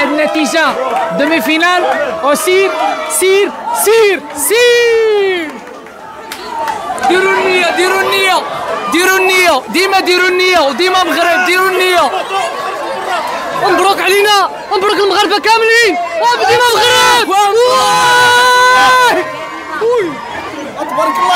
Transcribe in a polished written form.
هاد النتيجه دومي فينال وسير سير سير سير. ديروا النيه ديروا النيه ديروا النيه، ديما ديروا النيه وديما مغرب ديروا النيه. مبروك علينا مبروك المغاربه كاملين ديما مغرب. تبارك الله